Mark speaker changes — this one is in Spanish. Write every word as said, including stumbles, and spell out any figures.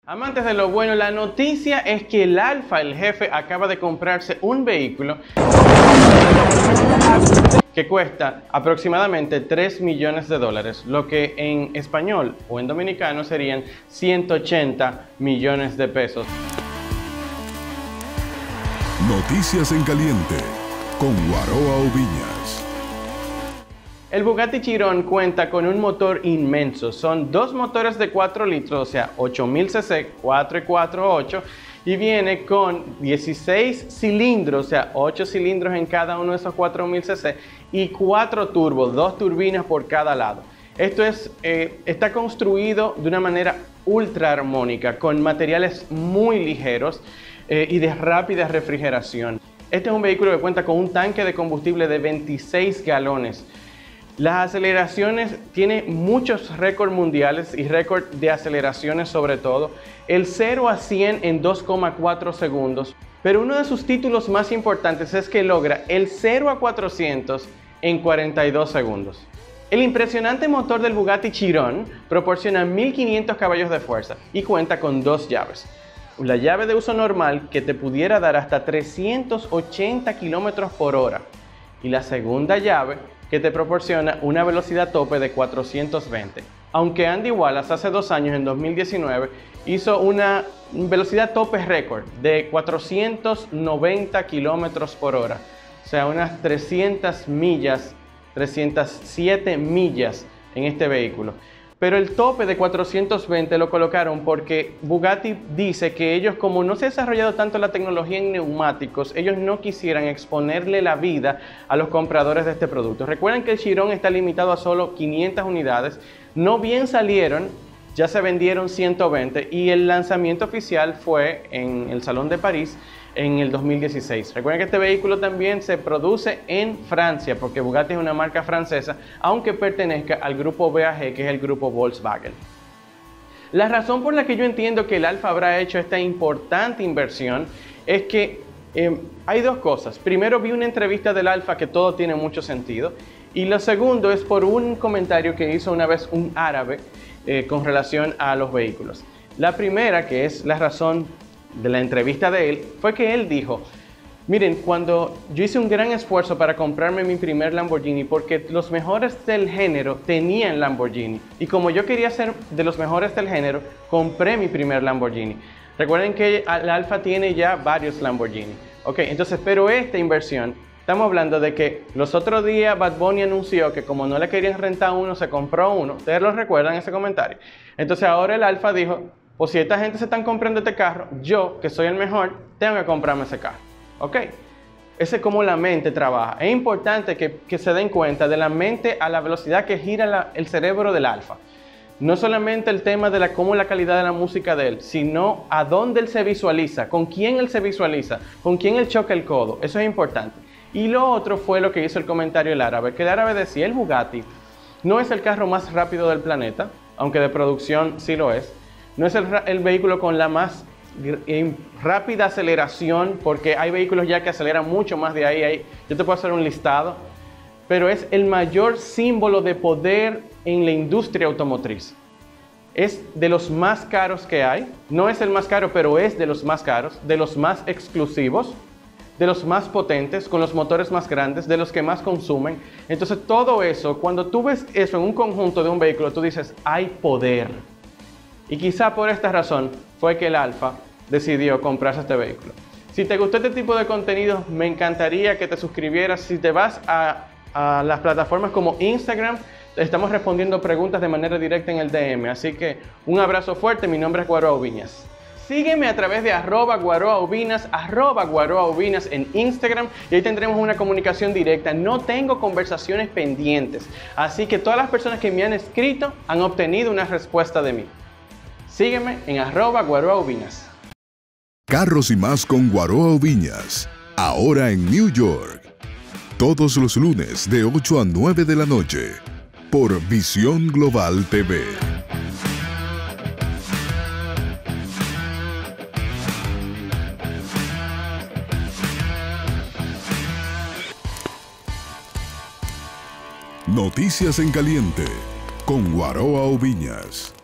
Speaker 1: Amantes de lo bueno, la noticia es que el Alfa, el jefe, acaba de comprarse un vehículo que cuesta aproximadamente tres millones de dólares, lo que en español o en dominicano serían ciento ochenta millones de pesos.
Speaker 2: Noticias en caliente con Guaroa Ubiñas.
Speaker 1: El Bugatti Chiron cuenta con un motor inmenso. Son dos motores de cuatro litros, o sea, ocho mil cc, cuatro y cuatro, ocho, y viene con dieciséis cilindros, o sea, ocho cilindros en cada uno de esos cuatro mil cc, y cuatro turbos, dos turbinas por cada lado. Esto es, eh, está construido de una manera ultra armónica, con materiales muy ligeros eh, y de rápida refrigeración. Este es un vehículo que cuenta con un tanque de combustible de veintiséis galones. Las aceleraciones, tiene muchos récords mundiales y récord de aceleraciones sobre todo. El cero a cien en dos coma cuatro segundos. Pero uno de sus títulos más importantes es que logra el cero a cuatrocientos en cuarenta y dos segundos. El impresionante motor del Bugatti Chiron proporciona mil quinientos caballos de fuerza y cuenta con dos llaves. La llave de uso normal que te pudiera dar hasta trescientos ochenta kilómetros por hora. Y la segunda llave que te proporciona una velocidad tope de cuatrocientos veinte. Aunque Andy Wallace hace dos años, en dos mil diecinueve, hizo una velocidad tope récord de cuatrocientos noventa kilómetros por hora, o sea, unas trescientas millas, trescientas siete millas en este vehículo. Pero el tope de cuatrocientos veinte lo colocaron porque Bugatti dice que ellos, como no se ha desarrollado tanto la tecnología en neumáticos, ellos no quisieran exponerle la vida a los compradores de este producto. Recuerden que el Chiron está limitado a solo quinientas unidades, no bien salieron, ya se vendieron ciento veinte y el lanzamiento oficial fue en el Salón de París en el dos mil dieciséis. Recuerden que este vehículo también se produce en Francia, porque Bugatti es una marca francesa, aunque pertenezca al grupo B A G, que es el grupo Volkswagen. La razón por la que yo entiendo que el Alfa habrá hecho esta importante inversión es que eh, hay dos cosas. Primero, vi una entrevista del Alfa que todo tiene mucho sentido, y lo segundo es por un comentario que hizo una vez un árabe eh, con relación a los vehículos. La primera, que es la razón de la entrevista de él, fue que él dijo: miren, cuando yo hice un gran esfuerzo para comprarme mi primer Lamborghini, porque los mejores del género tenían Lamborghini, y como yo quería ser de los mejores del género, compré mi primer Lamborghini. Recuerden que el Alfa tiene ya varios Lamborghini, ok, entonces, pero esta inversión, estamos hablando de que los otros días Bad Bunny anunció que como no le querían rentar uno, se compró uno. Ustedes lo recuerdan ese comentario. Entonces ahora el Alfa dijo: pues si esta gente se están comprando este carro, yo, que soy el mejor, tengo que comprarme ese carro. ¿Ok? Ese es como la mente trabaja. Es importante que, que se den cuenta de la mente a la velocidad que gira la, el cerebro del Alfa. No solamente el tema de la, cómo la calidad de la música de él, sino a dónde él se visualiza, con quién él se visualiza, con quién él choca el codo. Eso es importante. Y lo otro fue lo que hizo el comentario el árabe, que el árabe decía: el Bugatti no es el carro más rápido del planeta, aunque de producción sí lo es. No es el, el vehículo con la más rápida aceleración, porque hay vehículos ya que aceleran mucho más de ahí, ahí. Yo te puedo hacer un listado, pero es el mayor símbolo de poder en la industria automotriz. Es de los más caros que hay, no es el más caro, pero es de los más caros, de los más exclusivos, de los más potentes, con los motores más grandes, de los que más consumen. Entonces todo eso, cuando tú ves eso en un conjunto de un vehículo, tú dices: hay poder. Y quizá por esta razón fue que el Alfa decidió comprarse este vehículo. Si te gustó este tipo de contenido, me encantaría que te suscribieras. Si te vas a, a las plataformas como Instagram, estamos respondiendo preguntas de manera directa en el D M. Así que un abrazo fuerte, mi nombre es Guaroa Ubiñas. Sígueme a través de arroba Guaroa Ubiñas, arroba Guaroa Ubiñas en Instagram, y ahí tendremos una comunicación directa. No tengo conversaciones pendientes, así que todas las personas que me han escrito han obtenido una respuesta de mí. Sígueme en arroba Guaroa Ubiñas.
Speaker 2: Carros y más con Guaroa Ubiñas, ahora en New York. Todos los lunes de ocho a nueve de la noche, por Visión Global T V. Noticias en caliente con Guaroa Ubiñas.